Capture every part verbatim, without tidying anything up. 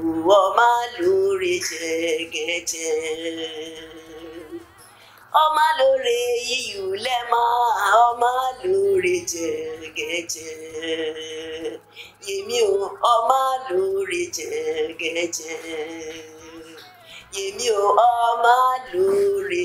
ọmọ lóore jẹ̀gẹ̀jẹ̀ ọmọ lóore iyù lẹ́mọ ọmọ lóore jẹ̀gẹ̀jẹ̀ yèmí o ọmọ lóore jẹ̀gẹ̀jẹ̀ yèmí o ọmọ lóore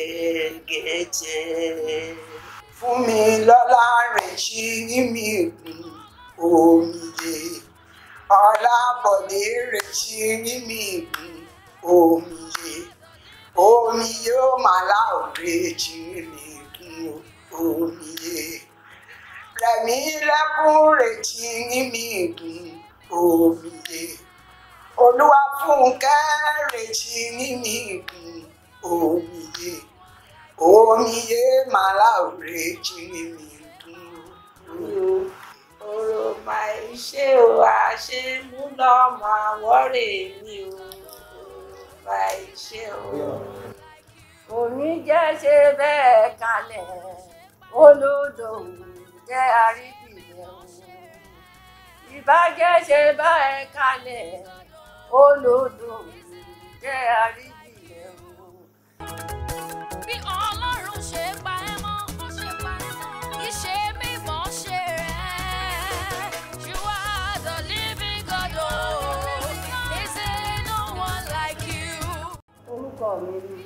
jẹ̀gẹ̀jẹ̀. Fún mi lọ́lá rẹ̀ ṣí mi gùn omiyè Ọlábọ̀dé rẹ̀ ṣí mi gùn omiyè omiyè ó màlá òde ṣí mi gùn omiyè Rẹ̀mí lẹ́kún rẹ̀ ṣí mi gùn omiyè Olúwafúnkẹ́ rẹ̀ ṣí mi gùn omiyè omiyè màlá òde ṣí mi gùn. Ọ̀rọ̀ máa ṣe o àṣẹ mú lọ́mọ àwọ̀rẹ́ mi o máa ṣe o. Òní jẹ́ ṣe bẹ́ẹ̀ kalẹ̀ olódò jẹ́ àrídìlẹ̀ o. Ìbàjẹ́ ṣe bẹ́ẹ̀ kalẹ̀ olódò jẹ́ àrídìlẹ̀ o. Bí Ọlọ́run ṣe pa ẹ́ mọ́, ìṣe mímọ́ ṣe rẹ̀. You are the living God, oh, is there no one like you? Orúkọ mi ni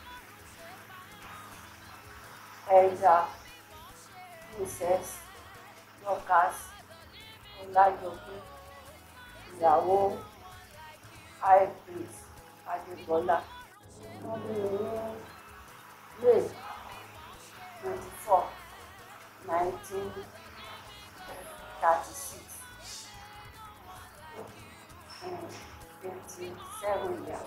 Ẹja Princess Dorcas Ọlájọgbé, ìyàwó High Priest Adébọ́lá. Wọ́n bí mi ní May twenty-four, nineteen thirty-six, eighty-seven years.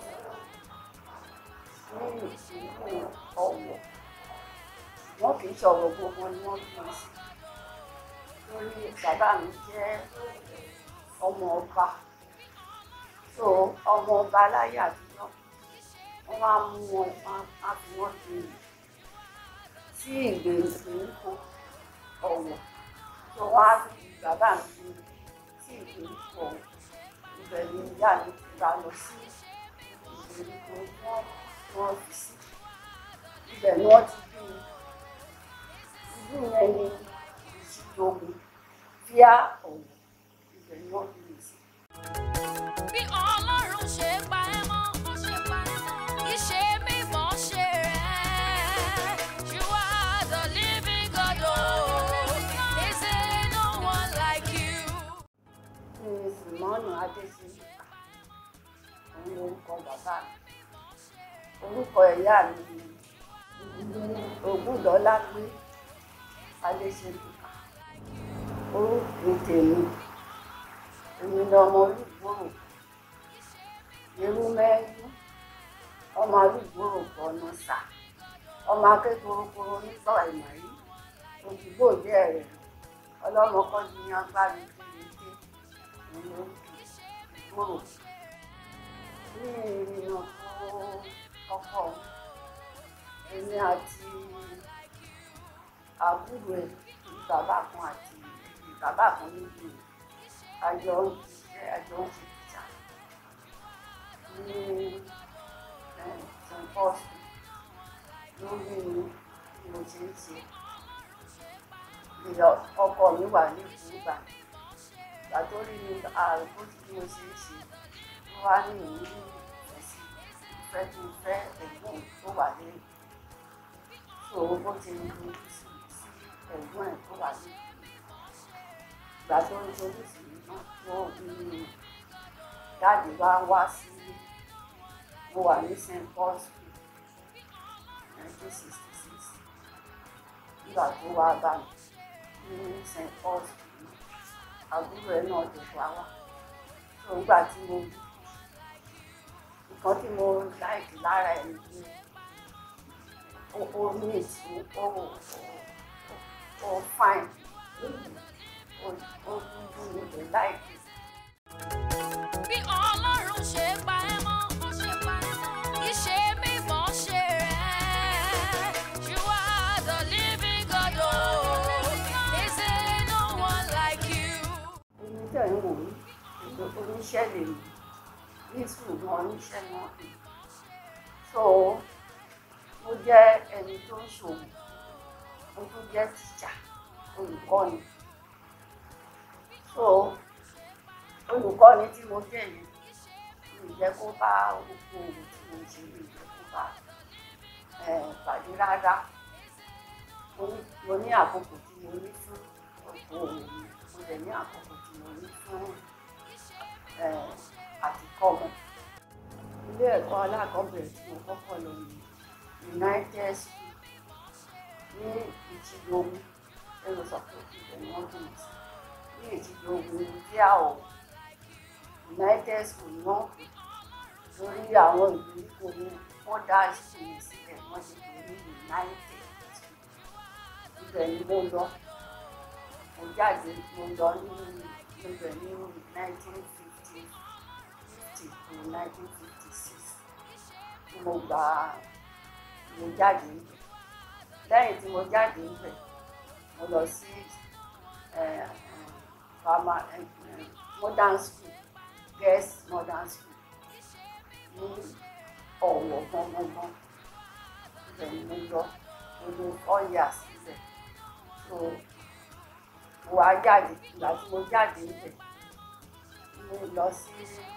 Ní ìlú Ọ̀wọ̀, wọ́n kì í sọ̀rọ̀ gbogbo ni wọ́n fi sí. Lórí bàbá mi jẹ́ ọmọ ọba, so ọmọ ọba láyé àtijọ́ wọ́n máa mú wọn máa fi wọ́n fi sí ìgbèríko Ọ̀wọ̀, so wọ́n á fi bàbá mi fi sí ìgbèríko Ọ̀wọ̀. Ibẹ̀ ni ìyá mi ti bá lọ sí ìgbèríko wọ́n wọ́n fi sí. Ibẹ̀ ni wọ́n ti bí ìlú yẹn ní Ìṣídògùn fíà Ọ̀wọ̀. Ibẹ̀ ni wọ́n fi lè sí. Bí Ọlọ́run ṣe pa ẹ́ mọ́, ìṣe mímọ́ ṣe rẹ̀. You are the living God, oh, is there no one like you? Ní Sìmọ́nù Adésínà, òun ni orúkọ bàbá mi. Orúkọ ìyá mi ni Ògúndọ̀lágbé Adésínà. Orúkọ tèmi, èmi ni ọmọ Olúgbòrò, Yerúmẹ́ẹ́lú, ọmọ Olúgbòrò gbọ́nà sà, ọmọ akékorokoro nígbà ìmọ̀ yìí, òdìgbò jẹ́ rẹ̀, ọlọ́mọ kọ́ di yan agbárí kéréje, ìlú Olúgbòrò. Ní ìrìnà fún ọkọ èmi àti àbúrò ẹ̀ bàbá kan àti bàbá kan níbi àjọ ìṣẹ́ àjọ ìṣèjà ní Saint Paul's lórí bí mo ṣe ń ṣe. Ọkọ mi wà ní ìfúngbà ìgbà tó rí mi àrùn bó ti bí mo ṣe ń ṣe ló wá ní ìrírí ẹ̀sìn ìfẹ́ tó fẹ́ ẹ̀gbọ́n tó wà lẹ́yìn. So bó ti ń lu sí ẹ̀gbọ́n ẹ̀ tó wà lẹ́yìn. Ìgbà tó ń torí sí náà tó ní dáàdì wá wá sí mo wà ní Saint Paul's nineteen sixty six. Nígbà tó wá bá mi ní Saint Paul's àbúrò ẹ̀ náà tó wá wá. So nígbà tí mo nǹkan tí mo láìkì lára ẹ̀ ní ó ní ètò ó ó fine ó dúdú ní ìlú láìkì. Bí Ọlọ́run ṣe pa ẹ́ mọ́, ìṣe mímọ́ ṣe rẹ̀. You are the living God, oh, is there no one like you? Èmi tẹ̀ ń wò ó, oníṣẹ́ lè mí. ní sùn gan oníṣẹ́ náà. So mo jẹ́ ẹni tó ń ṣòwò, mo tún jẹ́ tíṣà, olùkọ́ni. So olùkọ́ni tí mo jẹ́ yẹn mi ò jẹ́ kó bá oko òwò tí mo ṣe mi ò jẹ́ kó bá pàdé rárá. Mo ní àkókò tí mo ní fún oko òwò mi, mo dẹ̀ ní àkókò tí mo ní fún àtikọ́mọ. Ilé ẹ̀kọ́ alákọ̀ọ́bẹ̀rẹ̀ tí mo kọ́kọ́ lọ ní United School ní Ìjìgbòhùn, ẹ̀rọ sọ pé ìbẹ̀ ni wọ́n dùn sí. Ní Ìjìgbòhùn díà ọ̀ United School náà lórí àwọn ìgbèríko ní wọ́n dá ìṣòro sílẹ̀ wọ́n ti pè ní United School. Ibẹ̀ ni mo lọ, mo jáde mo lọ ní ibẹ̀ ní nineteen fifty to nineteen fifty six tí mo gbà mo jáde níbẹ̀. Lẹ́yìn tí mo jáde níbẹ̀ mo lọ sí modern school, girls modern school ní Ọ̀wọ̀ gbọ̀ngbọ̀ngbọ̀n. Ibẹ̀ ni mo lọ mo lò four years níbẹ̀. So mo wá jáde, ìgbà tí mo jáde níbẹ̀ mo lọ sí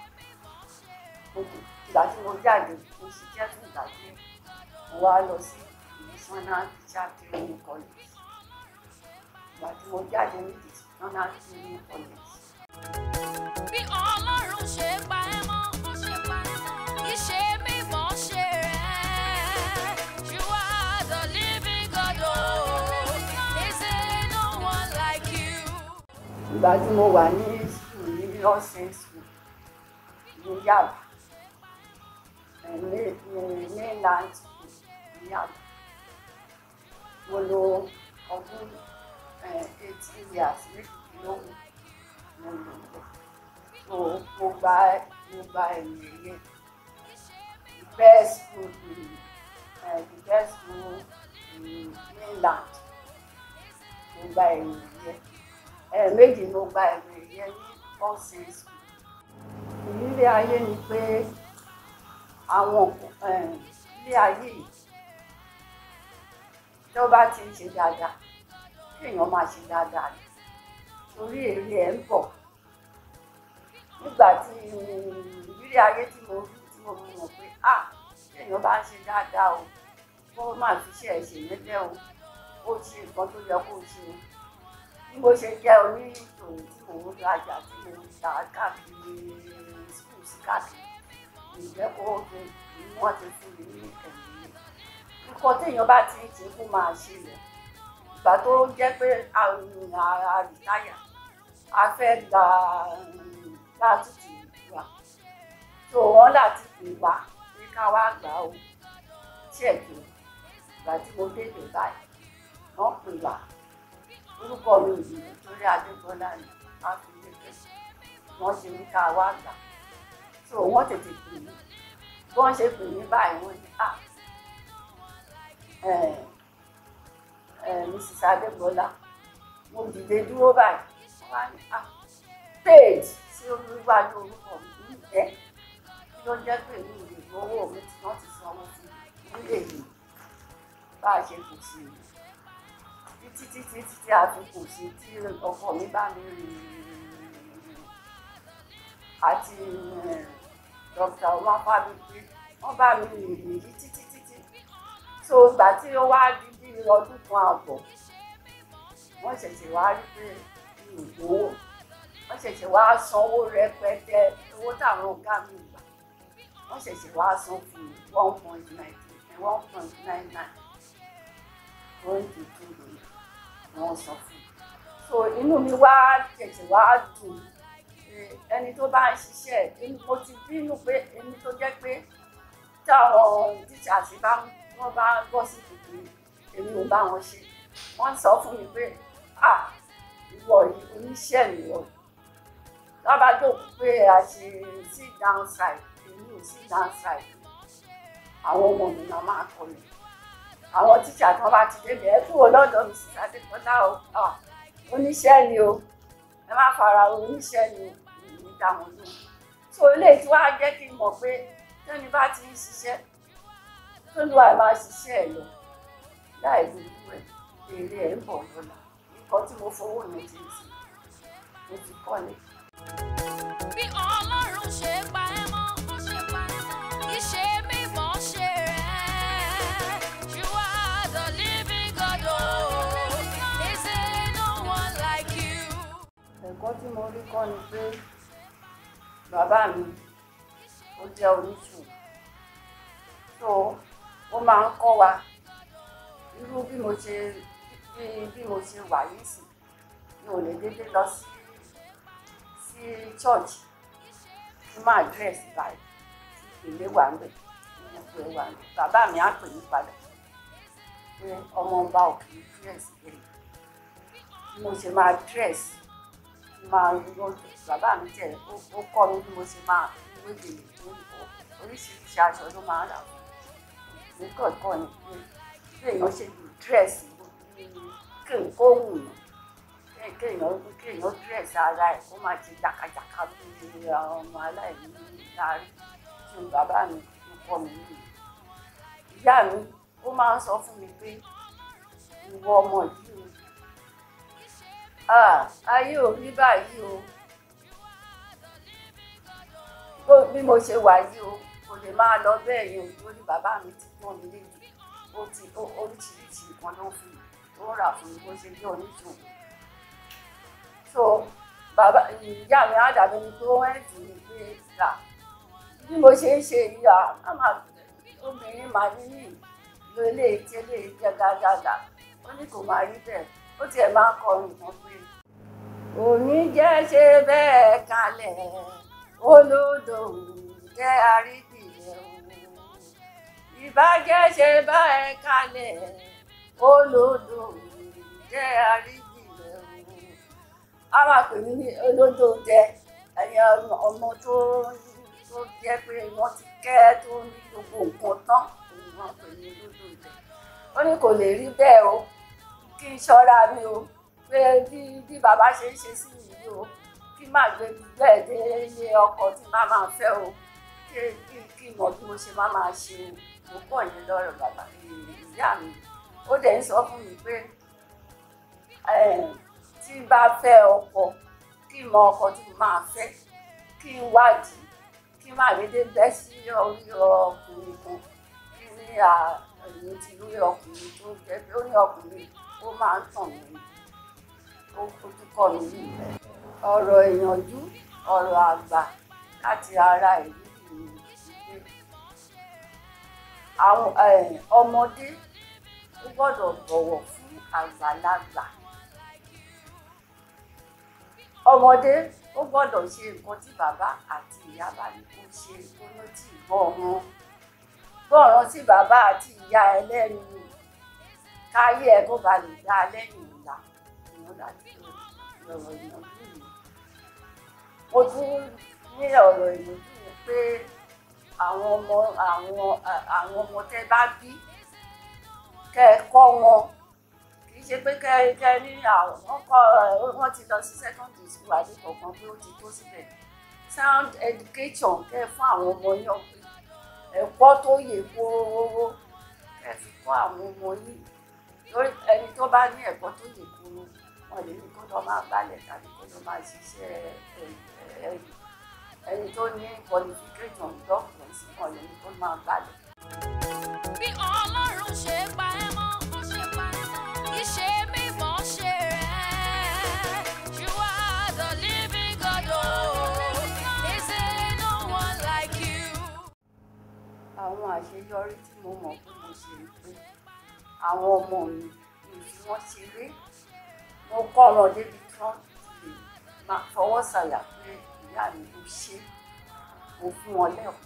ìgbà tí mo jáde mo ṣiṣẹ́ fún ìgbà díẹ̀, mo wá lọ sí National Teacher Training College. Ìgbà tí mo jáde ní National Training College. Bí Ọlọ́run ṣe pa ẹ́ mọ́, ó ṣe pa ẹ́ mọ́. Ìṣe mímọ́ ṣe rẹ̀. You are the living God, oh. There is no one like you. Ìgbà tí mo wà ní school ní nursing school ní Yaba, mainland school ní Yaba, mo lò ọdún eighteen years méjìdínlógún mo lò lọ. So mo gba mo gba ẹ̀yìn ẹ̀yẹ the best school in uh, the best school in mainland. Mo gba ẹ̀yìn ẹ̀yẹ ẹ̀ẹ̀mejì mo gba ẹ̀yìn ẹ̀yẹ ní nursing school. Ìrírí ayé ni pé àwọn ilé ayé yìí tó bá ti ń ṣe dáadáa kí èèyàn máa ṣe dáadáa ni torí èrè ẹ̀ ń bọ̀. Nígbà tí ìrírí ayé tí mo rí tí mo mọ̀ pé ah kí èèyàn bá ń ṣe dáadáa o kó má fi ṣe ẹ̀ṣẹ̀ mẹ́lẹ́ o ó ṣe nǹkan tó yẹ kó ṣe o. Bí mo ṣe jẹ́ onítòun tí mò ń rajà tí mo ń ta káàkiri school sí káàkiri ìjẹ́ kó ṣe ni wọ́n ti fún mi ní ẹ̀mí. Nǹkan tí èèyàn bá ti ń ṣe kó máa ṣe lẹ̀. Ìgbà tó jẹ́ pé a rìtáyà a fẹ́ gba látùtù wa tó wọ́n láti pè wá pé ká wá gbà ó ṣẹ̀kì. Ìgbà tí mo débè báyìí wọ́n pè wá orúkọ mi ò yìí torí Adébọ́lá ni a fi lé pẹ́ wọ́n ṣe ní ká wá gbà. So wọ́n tètè pè mí bí wọ́n ṣe pè mí báyìí wọ́n ní à Missus Adébọ́lá mo dìde dúró báyìí wọ́n wá ní à paid sí olúwájú orúkọ mi ní ẹ́ kí ló jẹ́ pé mi ò lè gbowó mi tí wọ́n ti sanwó fún mi nílé yìí bá a ṣe kù sí i títí títí títí a fi kù sí tí ọkọ mi bá mi rìn àti dókítà Ọláfábíyì wọ́n bá mi rìn yìí títí títí. So ìgbà tí ó wá di bí ọdún kan àbọ̀ wọ́n ṣẹ̀ṣẹ̀ wá rí pé mi ò gbowó, wọ́n ṣẹ̀ṣẹ̀ wá sanwó rẹpẹtẹ owó táwọn ọ̀gá mi gbà wọ́n ṣẹ̀ṣẹ̀ wá san fún mi one point nine one point nine nine going to two million wọ́n san fún mi. So inú mi wá ṣẹ̀ṣẹ̀ wá dùn ẹni tó bá ń ṣiṣẹ́ mo ti bínú pé ẹni tó jẹ́ pé táwọn tíṣà sí bá wọ́n bá gbọ́ sí tuntun èmi ò bá wọn ṣe wọ́n sọ fún mi pé ah ìwọ yìí oníṣẹ́ nìwọ lábàjọ́ pé a ṣe sit down side èmi ò sit down side àwọn ọmọ mi náà máa kọlẹ̀ àwọn tíṣà tí wọ́n bá ti débi ẹ kúrò lọ́dọ̀ mi sí Adébọ́lá o oníṣẹ́ ni o ẹ má fara oníṣẹ́ ni o ní dáwọn lóhùn. so ilé tí wàá jẹ́ kí n mọ̀ pé tẹ́ni bá ti ń ṣiṣẹ́ tó lù àì máa ṣiṣẹ́ ẹ̀ lọ láì dúró ẹ̀ èrè ẹ̀ ń bọ̀ lọ́la nǹkan tí mo fowó mi ti ń sìn mo ti kọ́lé. Bí Ọlọ́run ṣe pa ẹ́ mọ́, ó ṣe pa ẹ́ mọ́. Ìṣe mímọ́ ṣe rẹ̀. You are the living God, oh. Is there no one like you? Ẹ̀kọ́ tí mo rí kọ́ ni pé bàbá mi ó jẹ́ oníṣòwò. So ó máa ń kọ́ wa irú bí mo ṣe bí bí mo ṣe wà yìí sí mi ò lè dédé lọ sí sí church kí máa dress báyìí ìpele wà ń bẹ̀ ìpele wà ń bẹ̀ bàbá mi á pè mí padà pé ọmọ ọba ò kì í dress bẹ́ẹ̀ bí mo ṣe máa dress máa lọ bàbá mi tẹ̀ ó kọ́ mi bí mo ṣe máa wé gèlè tó oríṣiríṣi aṣọ ló máa ń rà fún mi kọ̀ọ̀kan ni pé bí èèyàn ṣe lè dress kéèyàn kó wù mí kéèyàn kéèyàn dress ara ẹ̀ kó má ti jàkàjàkà bí àwọn ọmọ aláìní láàrí tí bàbá mi ló kọ́ mi nìyí. Ìyá mi ó máa ń sọ fún mi pé ìwọ ọmọ yìí o ayé ò rí báyìí o bí mo ṣe wà yìí o kò lè máa lọ bẹ́ẹ̀ yẹn o lórí bàbá mi ti pọ́n mi léjì ó ti oríṣiríṣi nǹkan ló fi ó rà fún mi bó ṣe jẹ́ oníṣòwò. So bàbá ìyá mi á dàbí ni pé ó ẹ̀dì mi pé rà bí mo ṣe ń ṣe ìyá àmà obìnrin màá ní ní ìlú ilé ìtẹ́lẹ̀ jẹ́ gágágá ó ní kò máa rí bẹ́ẹ̀ ó tiẹ̀ máa ń kọrin kan pé òní jẹ́ ṣe bẹ́ẹ̀ kalẹ̀ olódò jẹ́ àrídìlẹ̀ o ìbàjẹ́ ṣe bẹ́ẹ̀ kalẹ̀ olódò jẹ́ àrídìlẹ̀ o a máa pè mí ní olódò jẹ́ ẹ̀yìn ọmọ tó tó jẹ́ pé wọ́n ti kẹ́ tó ní gbogbo nǹkan tán òun máa pè ní olódò jẹ́ ó ní kò lè rí bẹ́ẹ̀ o kí n ṣọ́ra mi o pé bí bí bàbá ṣe ń ṣe sí mi yìí o kí má gbé bẹ́ẹ̀ dé ilé ọkọ tí má máa fẹ́ o kí kí kí mọ̀ bí mo ṣe má máa ṣe o mo pọ̀ yín lọ́rọ̀ bàbá ìyá mi ó dẹ̀ ń sọ fún mi pé tí n bá fẹ́ ọkọ kí n mọ ọkọ tí mo máa fẹ́ kí n wádìí kí má dédé bẹ́ sí orí ọkùnrin kan kí ní àyè ti rí ọkùnrin tó jẹ́ pé ó ní ọkùnrin ó máa ń tàn mí ó fojú kọ́ mi yìí ọ̀rọ̀ ìyànjú ọ̀rọ̀ àgbà láti ara ìlú ìgbé àwọn ọmọdé ó gbọ́dọ̀ bọ̀wọ̀ fún àgbàlagbà ọmọdé ó gbọ́dọ̀ ṣe nǹkan tí bàbá àti ìyá bá ní kó ṣe tó ní tí ìbọn wọn gbọ́ràn sí bàbá àti ìyá ẹlẹ́nu káyé ẹ kó ba lè dá lẹ́yìn ìlà ìyẹn láti ọ̀rọ̀ ìyànjú mi. Mo tún ní ọ̀rọ̀ ìyànjú mi pé àwọn ọmọ àwọn àwọn ọmọ tẹ́ bá bí kẹ́ ẹ kọ́ wọn kì í ṣe pé kẹ́ ẹ kẹ́ ní àwọn kọ́ wọ́n ti lọ sí secondary school àti kọ̀ọ̀kan pé ó ti tó síbẹ̀ sound education kẹ́ ẹ fún àwọn ọmọ yẹn ẹ̀kọ́ tó yè kóró kẹ́ ẹ fi kọ́ àwọn ọmọ yìí lórí ẹni tó bá ní ẹ̀kọ́ tó yè kóró wọn lè ní kó lọ máa gbálẹ̀ tàbí kó lọ máa ṣiṣẹ́ ẹ̀yìn ẹni tó ní qualification doctor sí wọn lè ní kó máa gbálẹ̀. Bí Ọlọ́run ṣe pa ẹ́ mọ́, ó ṣe pa ẹ́ mọ́. Ìṣe mímọ́ ṣe rẹ̀. You are the living God, oh. Is there no one like you? Àwọn àṣeyọrí tí mo mọ̀ pé mo ṣe ń pé àwọn ọmọ mi ìfi wọ́n ṣeré mo kọ́ wọn débi tí wọ́n ti lè máa fọwọ́ sàyà pé ìyá mi ló ṣe mo fún wọn lẹ́kọ̀ọ́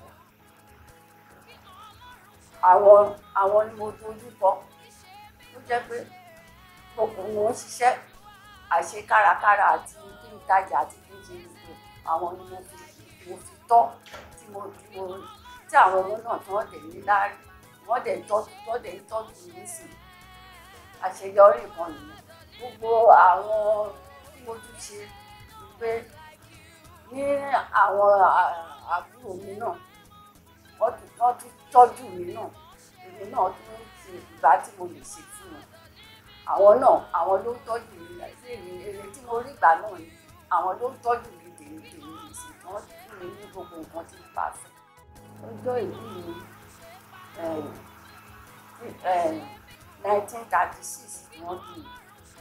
àwọn àwọn ni mo dojú kọ ó jẹ́ pé ọkùnrin wọn ṣiṣẹ́ àṣe kárakára àti kí n tajà àti kí n ṣe gbogbo àwọn ni mo fi mo fi tọ́ tí mo tí mo tí àwọn ọmọ náà tí wọ́n dẹ̀ ní láàrí wọ́n dẹ̀ tọ́jú wọ́n dẹ̀ tọ́jú mi sí àṣeyọrí kan nìyẹn gbogbo àwọn tí mo tún ṣe ni pé ní àwọn àbúrò mi náà wọ́n tún wọ́n tún tọ́jú mi náà èmi náà tún ń ṣe ìgbà tí mo lè ṣe fún wọn àwọn náà àwọn ló ń tọ́jú mi láti èmi èrè tí mo rí ìgbà náà ni àwọn ló ń tọ́jú mi tèmi tèmi lè ṣe wọ́n fún mi ní gbogbo nǹkan tí mo bá fẹ́. ọjọ́ ìbí mi nineteen thirty six ni wọ́n bí mi.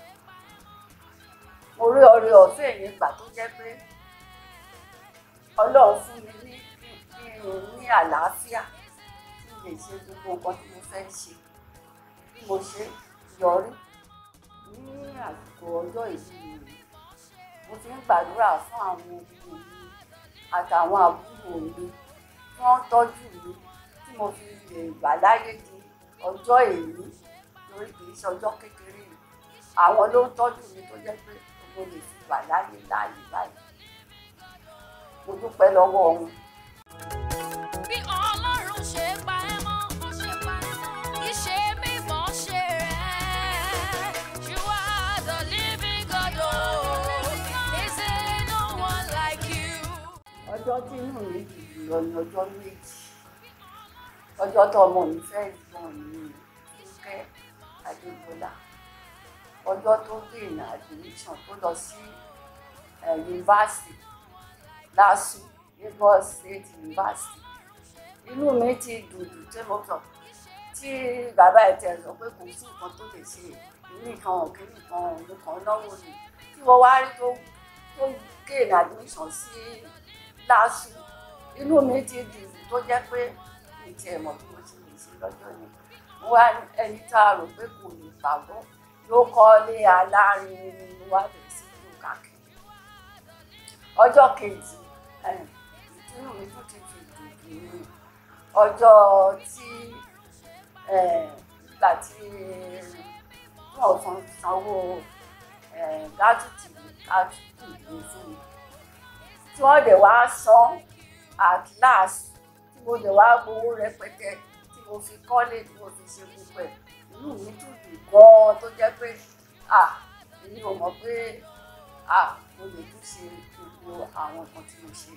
mo rí ọrẹ ọ̀fẹ́ yẹn gbà tó jẹ́ pé Ọlọ́run fún mi ní ní àlàáfíà tí lè ṣe gbogbo nǹkan tí mo fẹ́ ṣe bí mo ṣe yọrí ní àsìkò ọjọ́ ìbí mi. mo ti ń gbàdúrà fún àwọn òbí mi àtàwọn àbúrò mi tí wọ́n tọ́jú mi tí mo fi lè wà láyé di ọjọ́ èní lórí kì í ṣe ọjọ́ kékeré mi àwọn ló ń tọ́jú mi tó jẹ́ pé mo lè fi wà láyé láàyè báyìí mo dúpẹ́ lọ́wọ́ wọn. Bí Ọlọ́run ṣe pa ẹ́ mọ́, ó ṣe pa ẹ́ mọ́. Ìṣe mímọ́ ṣe rẹ̀. You are the living God, oh. Is there no one like you? ọjọ́ tí inú mi dùn jùlọ ni ọjọ́ méjì ọjọ́ tó ọmọ mi fẹ́ gbọ́n ní Fúnkẹ́ Adébọ́lá ọjọ́ tó dènà admission tó lọ sí yunifásitì LASU Lagos State University. Inú mi ti dùdù tí mo sọ tí bàbá ẹ̀ tẹ̀ sọ pé kò sí nǹkan tó lè ṣe nìkan òkè nìkan nìkan náwó ni tí wọ́n wá rí tó tó gain admission sí LASU. Inú mi ti dùdù tó jẹ́ pé mi ti ẹ̀ mọ̀ bí mo ti lè ṣe lọ́jọ́ yẹn. Mo wá ẹni tá a rò pé kò lè pàgọ́ ló kọ́lé alárinrin ni wá bẹ̀rẹ̀ sí ìlú káàkiri. Ọjọ́ kejì ìdúró mi tún ti fi dùdù ní ọjọ́ tí nígbà tí wọ́n fọ́n sanwó gátùtì gátùtì ìlú fún mi tí wọ́n dẹ̀ wá san at last tí mo dẹ̀ wá gbowó rẹpẹtẹ tí mo fi kọ́lé tí mo fi ṣe gbogbo ẹ̀ inú mi tún dùn gan-an tó jẹ́ pé ah èmi ò mọ̀ pé ah mo lè tún ṣe gbogbo àwọn nǹkan tí mo ṣe.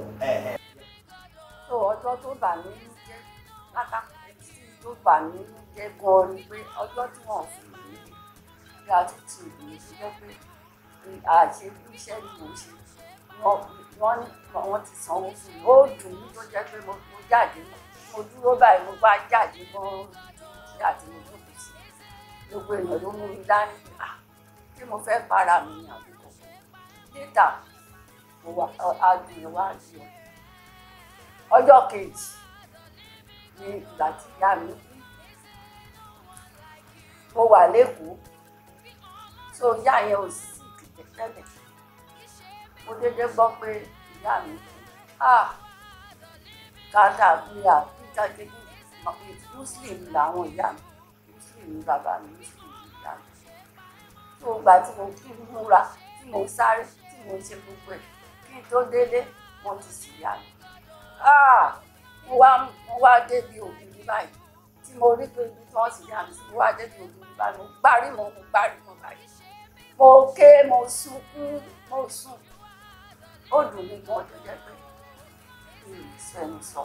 tó ọjọ́ tó bà mí nínú jẹ́ pátákó tí tó bà mí nínú jẹ́ gan-an ni pé ọjọ́ tí wọ́n fún mi ní gratitude mi tó jẹ́ pé àṣẹ iṣẹ́ ni mo ṣe wọ́n ní wọ́n ti sanwó fún mi ó dùn mí tó jẹ́ pé mo jáde mo dúró báyìí mo bá jáde mọ́ àti mo jókòó sí gbogbo èèyàn ló mú mi dání ah tí mo fẹ́ para mi ní àdúgbò data mo wà adùn wá di ọ ọjọ́ kejì ní ìgbà tí ìyá mi kú mo wà lẹ́kọ̀ọ́ so ìyá yẹn ò sì kìtẹ́ tẹ́lẹ̀ mo dédé gbọ́ pé ìyá mi kú ah kàdà bíyà peter kejì muslim làwọn ìyá mi muslim ní bàbá mi muslim ní ìyá mi tó gbà tí mo kí n múra tí mo sáré tí mo ṣe gbogbo ẹ̀ kí n tó délé wọ́n ti sì yá mi mo wá mo wá débi òbí báyìí tí mo rí pé ibi tí wọ́n sì yá mi sí mo wá débi òbí báyìí mo gbárí mọ́ mo gbárí mọ́ báyìí mo ké mo sunkún mo sùn ó dùn mí gan tó jẹ́ pé mi ò sọ ẹni sọ.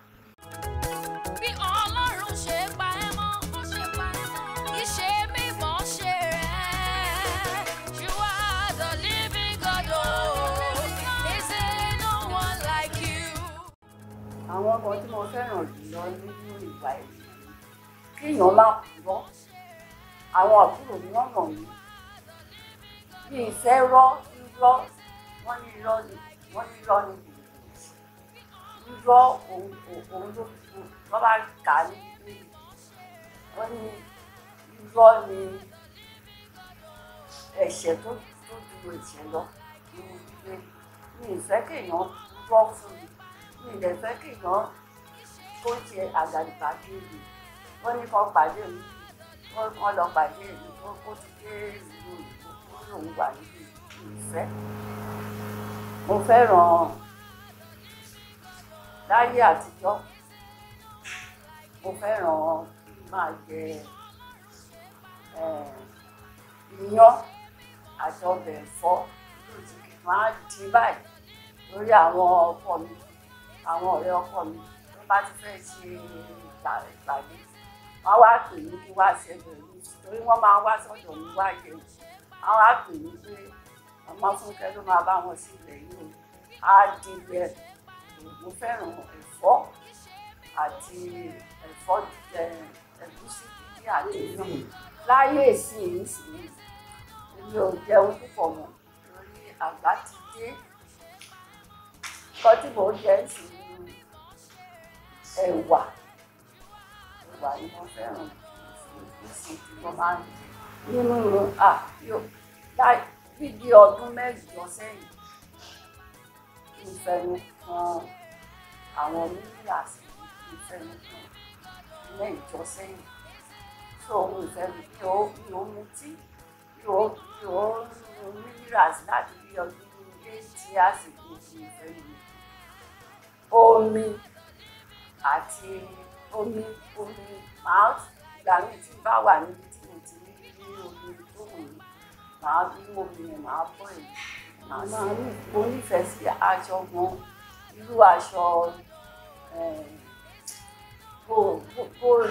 Bí Ọlọ́run ṣe pa ẹ́ mọ́, ó ṣe pa ẹ́ mọ́. Ìṣe mímọ́ ṣe rẹ̀. You are the living God, oh. Is there no one like you? Àwọn ọmọ tí mo fẹ́ràn jùlọ nínú ìwà ìlú kéèyàn má purọ́. Àwọn àbúrò mi wọ́n mọ̀ mí. Mi ì fẹ́ rọ́ irọ́ wọ́n ní irọ́ ni wọ́n ní irọ́ ni irọ́ òun òun ló wọ́n bá kà á ní bíbélì wọ́n ní irọ́ ni ẹ̀ṣẹ̀ tó tó ju ẹ̀ṣẹ̀ lọ nínú bíbélì mi ì fẹ́ kéèyàn rọ́ fún mi mi ì dẹ̀ fẹ́ kéèyàn kó ṣe àgàdìpàdé mi wọ́n ní kó pàdé mi wọ́n lọ pàdé mi kó kó ti dé ìlú ìlú kó lòun wà níbi ìfẹ́ mo fẹ́ràn láyé àtijọ́ mo fẹ́ràn kí n máa jẹ iyán àti ọbẹ̀ ẹ̀fọ́ lóòtú kí n máa dín báyìí lórí àwọn ọkọ mi àwọn ọ̀rẹ́ ọkọ mi tó bá ti fẹ́ ṣe ìpàdé wọ́n wá pè mí kí wá ṣẹlẹ̀ mi torí wọ́n máa wá sọ́dọ̀ mi wá yẹ̀wò wọ́n wá pè mí pé ọmọ Fúnkẹ́ ló máa bá wọn sí ilẹ̀ yìí o á dìbẹ̀ mo fẹ́ràn ẹ̀fọ́ àti ẹ̀fọ́ ẹ̀gúsí dídí àti ìyàn láyé ìsìn ìsìn èmi ò jẹun púpọ̀ mọ́ torí àgbà ti dé nǹkan tí mò ń jẹ ń sìn ní ẹ̀wà ẹ̀wà ni mo fẹ́ràn ìsìn tí mo máa ń jẹ nínú àyò láì bíbí ọdún mẹ́jọ sẹ́yìn ìfẹ̀nu kan àwọn mílíọ̀sì ìfẹ̀nu kan ilé ìjọ sẹ́yìn tó ohun ìfẹ̀nu tí ó bí ó mú tí yóò yóò mílíọ̀sì láti bí ọdún eighty àsìkò ìfẹ̀nu omi àti omi omi máa gbà mí tí bá wà níbi tí mo ti rí omi tó wù mí màá bí omi yẹn màá bọ́ èyí màá sí mo nífẹ̀ẹ́ sí aṣọ gan irú aṣọ gold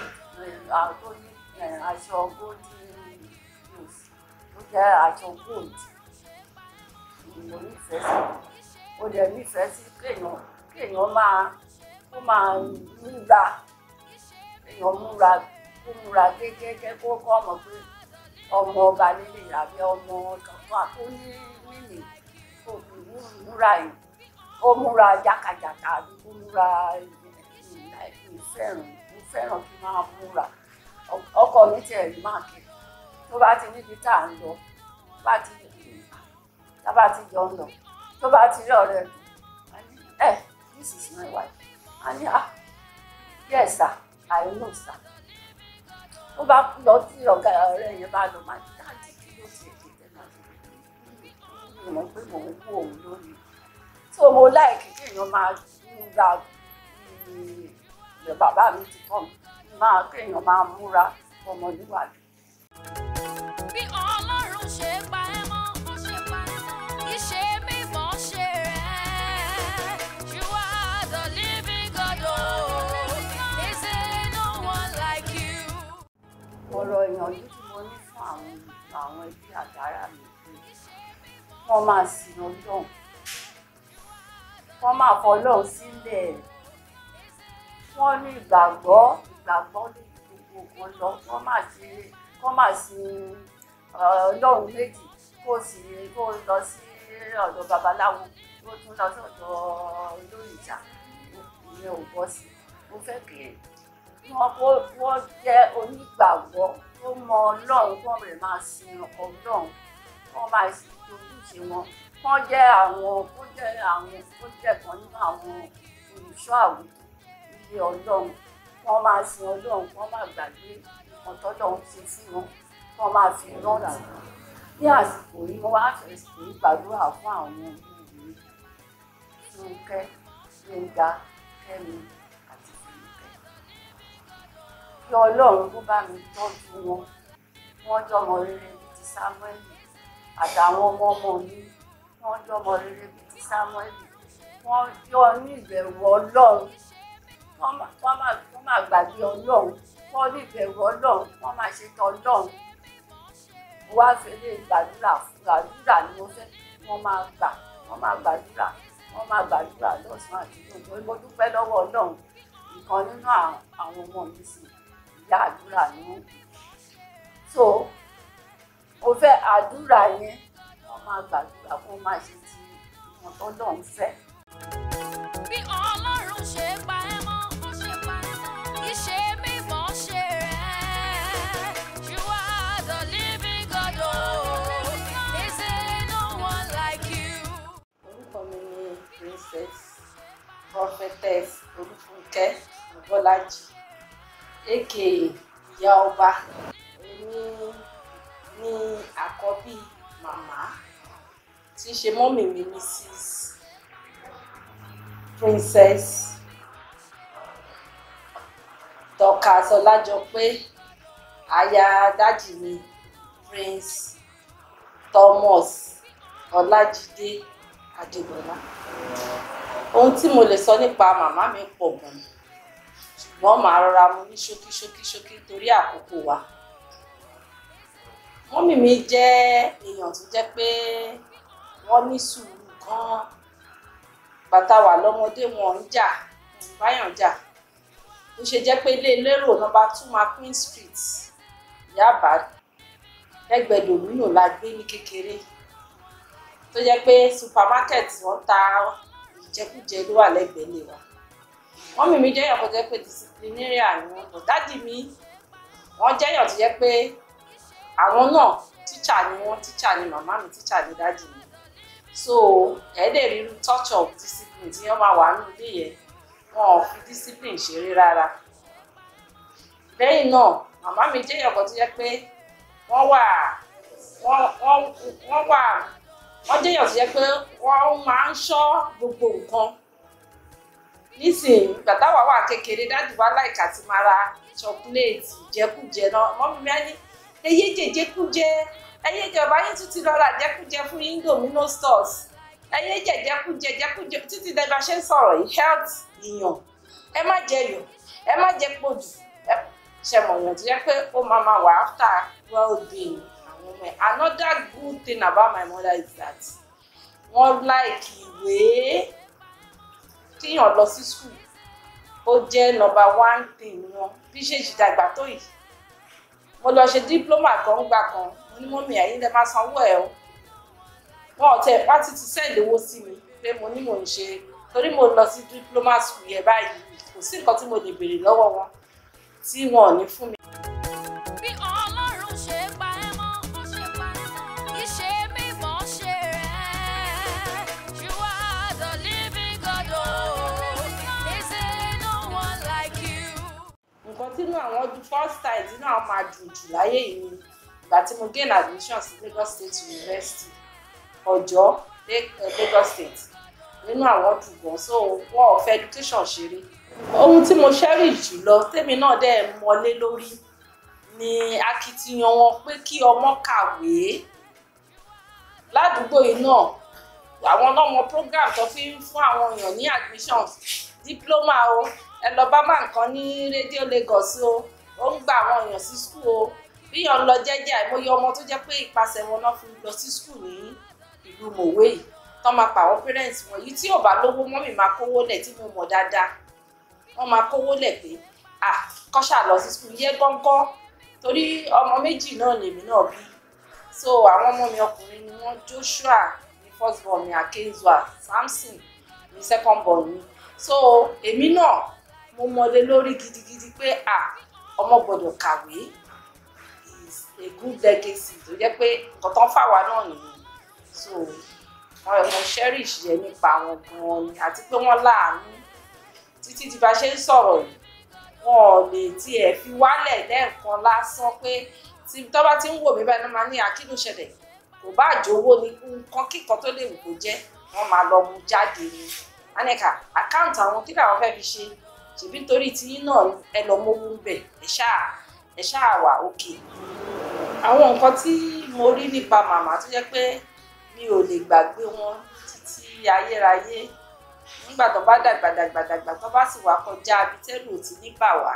aṣọ golden blues tó jẹ́ aṣọ gold mo nífẹ̀ẹ́ sí mo dẹ̀ nífẹ̀ẹ́ sí kéèyàn kéèyàn máa kó máa múra kéèyàn múra kó múra gẹ́gẹ́ kó kọ́ ọmọ pé ọmọ ọba nílé àbí ọmọ kankan tó ní mímì kó múra yìí kó múra jákàjàkà àbí kó múra ìfẹ́ràn mo fẹ́ràn kí n máa múra ọkọ mi tiẹ̀ rí máa kiri tó bá ti níbi tá à ń lọ bá ti tá bá ti jọ ń lọ tó bá ti rí ọ̀rẹ́ ẹ̀ this is my wife and ah yes sir I know sir ó bá lọ tí ọ̀gá ọ̀rẹ́ yẹn bá lọ máa dáàdì kí ló ti èdè tẹ́ máa ti rí mọ̀ pé mò ń wú òun lórí tó mo láìkí kéèyàn máa múra ìyẹ̀ bàbá mi ti kọ́ mi máa kéèyàn máa múra ọmọlúwàbí. Bí Ọlọ́run ṣe pa ẹ́ mọ́, ó ṣe pa ẹ́ mọ́, ìṣe mímọ́ ṣe rẹ̀. You are the living God, oh, is there no one like you? Ọ̀rọ̀ ìyànjú tí mo ní fún àwọn àwọn ẹbí àtàrà mi pé wọ́n máa sin Ọlọ́run, wọ́n máa fọ Ọlọ́run sílẹ̀, wọ́n ní ìgbàgbọ́ ìgbàgbọ́ ní gbogbo kan lọ, wọ́n máa ṣe wọ́n máa sin Ọlọ́run méjì kó sì kó lọ sí ọ̀dọ̀ babaláwo kó tún lọ sí ọ̀dọ̀ olóyìnjà ìyẹn ò bọ́ sí. Mo fẹ́ kí wọ́n kó wọ́n jẹ́ onígbàgbọ́ tó mọ Ọlọ́run kó lè máa sin Ọlọ́run kó máa sin ojúṣe wọn kó jẹ́ àwọn kó jẹ́ àwọn kó jẹ́ kan nínú àwọn olùṣọ́ àwùjọ ilé Ọlọ́run kó máa sin Ọlọ́run kó má gbàgbé nǹkan tọ́lọ́run ṣe fún wọn kó máa fi rántí. Ní àsìkò yìí mo wá fẹ́ sí gbàdúrà fún àwọn obìnrin Fúnkẹ́, Gbénga, Kẹ́mi àti Fúnkẹ́. Kí Ọlọ́run kó bá mi tọ́jú wọn, wọ́n jọmọ rere bíi ti Sámúẹ́lì àtàwọn ọmọ ọmọ mi, wọ́n jọmọ rere bíi ti Sámúẹ́lì, wọ́n yọ ní ìbẹ̀rù Ọlọ́run, wọ́n máa gbàgbé Ọlọ́run, wọ́n ní ìbẹ̀rù Ọlọ́run, wọ́n máa ṣètò Ọlọ́run. Mo wá fẹ́ lè gbàdúrà fún gbàdúrà ni mo fẹ́ wọ́n máa gbà wọ́n máa gbàdúrà wọ́n máa gbàdúrà lọ́sàn-án àti lóòótọ́ mo dúpẹ́ lọ́wọ́ Ọlọ́run ìkan nínú àwọn ọmọ mi sì ìyá àdúrà ni wọ́n kù. So mo fẹ́ àdúrà yẹn wọ́n máa gbàdúrà wọ́n máa ṣe ti ìwọ̀n tó lọ́run fẹ́. Bí Ọlọ́run ṣe pa ẹ́ mọ́, ó ṣe pa ẹ́ mọ́, ìṣe mímọ́ ṣe rẹ̀. You are the living God, oh, is there no one like you? Orúkọ mi ni Princess Prophetess Olúfúnkẹ́ Bọ́lájí aka Ìyá Ọba. Èmi ni àkọ́bí màmá tí í ṣe mọ́mì mi Missus Princess Dorcas Ọlájọpé, aya dájì mi Prince Thomas Ọlájídé Adébọ́lá. Ohun tí mo lè sọ nípa màmá mi pọ̀ gan, ṣùgbọ́n màá rọra mú ní ṣókí ṣókí ṣókí torí àkókò wa. Mọ́mì mi jẹ́ èèyàn tó jẹ́ pé wọ́n ní sùúrù gan. Bàtà wà lọ́mọdé wọn ń jà, báyàn jà. Ó ṣe jẹ́ pé ilé lérò nọ́mbà two Queen Street, Yaba, lẹ́gbẹ̀ẹ́ Domino la gbé ní kékeré. Tó jẹ́ pé supermarket wọ́n ta ìjẹkújẹ ló wà lẹ́gbẹ̀ẹ́ lé wa. Mọ́mì mi jẹ́ èèyàn tó jẹ́ pé disciplinarian ni wọ́n. But daddy mi, wọ́n jẹ́ èèyàn tó jẹ́ pé àwọn náà teacher ni wọ́n, teacher ni màmá mi, teacher ni daddy mi. So ẹ̀ lè rí touch of discipline tí wọ́n máa wà nínú ilé yẹn. Wọn ò fi discipline ṣeré rárá. Lẹ́yìn náà, màmá mi jẹ́ èèyàn kan tó jẹ́ pé wọ́n wà wọ́n wọ́n wọ́n wà wọ́n jẹ́ èèyàn tó jẹ́ pé wọ́n máa ń ṣọ́ gbogbo nǹkan. Nísìnyí, bàtà wà wà kékeré, dájú wá láìka ti máa ra chocolate jẹkújẹ náà. Mọ́mì mi á ní ẹyẹ jẹjẹkújẹ, ẹyẹ ìjọba yín tún ti lọ ra jẹkújẹ fún yín Domino stores. Ẹyẹ jẹjẹkújẹ jẹkújẹ títí dẹgbà ṣe ń sọ̀rọ̀ yìí health ìyàn. Ẹ má jẹ yọ̀, ẹ má jẹ pọ̀jù. Ṣe mọ̀ yàn tó jẹ́ pé ó máa máa wà after well-being àwọn ọmọ ẹ̀. Another good thing about my mother is that wọ́n like ìwé. Kíyàn lọ sí school ó jẹ́ number one thing wọn. Bí ṣe jì dàgbà tó yìí. Mo lọ ṣe diploma kan gbà kan, mo ní mọ́mì ẹ̀yin lẹ máa sanwó ẹ̀ o. Wọ́n ò tẹ̀ wá ti ti send owó sí mi pé mo ní mò ń ṣe torí mo lọ sí diploma school yẹn báyìí. Kò sí nǹkan tí mo lè béèrè lọ́wọ́ wọn tí wọn ò ní fún mi. Bí Ọlọ́run ṣe pa ẹ́ mọ́, ó ṣe pa ẹ́ mọ́. Ìṣe mímọ́ ṣe rẹ̀. You are the living God, oh. Is there no one like you? Nǹkan tí inú àwọn ọdún first time tí náà máa dùn jù láyé yìí ni ìgbà tí mo gain admission sí Lagos State University, Ọ̀jọ́, Lagos State. Nínú àwọn dùn gan, so wọn ò fẹ́ education ṣeré. Ohun tí mo cherish jùlọ tèmi náà dẹ̀ mọ́lé lórí ni akitiyan wọn pé kí ọmọ kàwé. Ládùúgbò yìí náà, àwọn náà mọ program tó fi ń fún àwọn èèyàn ní admission, diploma o, ẹ lọ bá máa nǹkan ní Radio Lagos o, ó ń gba àwọn èèyàn sí school o. Bí èèyàn lọ jẹ́jẹ́ àìmọye ọmọ tó jẹ́ pé ìpasẹ̀ wọn náà fi lọ sí school ní ìlú Mòwe yìí. Tọ́ máa pa àwọn parents wọn yìí tí ò bá lówó mọ́mì máa kówó lẹ̀ tí mo mọ̀ dáadáa. Wọ́n máa kówó lẹ̀ pé à kọ́ṣà lọ sí school yẹ gángan torí ọmọ méjì náà lèmi náà bí. So àwọn ọmọ mi ọkùnrin ni wọ́n, Joshua ní first born mi, Akezua, Samson ní second born mi. So èmi náà mo mọ̀lé lórí gidigidi pé à ọmọ gbọ́dọ̀ kàwé is a good legacy tó jẹ́ pé nǹkan tó ń fà wá náà nìyẹn. So wọ́n mo cherish yẹn nípa àwọn gan-an ni àti pé wọ́n láàánú. Títí tí bá ṣe ń sọ̀rọ̀ yìí, wọn ò lè tiẹ̀ fi wálẹ̀ lẹ́ẹ̀kan lásán pé tí tó bá ti ń wò mí báyìí ló máa ní àkínú ṣẹlẹ̀. Kò bá àjòwò ní nǹkan kíkan tó lè wù kó jẹ́, wọ́n máa lọ mú jáde ni. Anẹ́ka, àkáǹtì àwọn kí làwọn fẹ́ fi ṣe? Ṣèbí nítorí tiyín náà ẹ lọ mówó ń bẹ̀, ẹ ṣáà ẹ ṣáà wà òkè. Àwọn nǹkan tí mo rí nípa màmá tó jẹ́ pé mi ò lè gbàgbé wọn títí ayérayé. Nígbà tó bá dàgbà dàgbà dàgbà tó bá sì wá kọjá abitẹ́rù ò ti ní bà wá.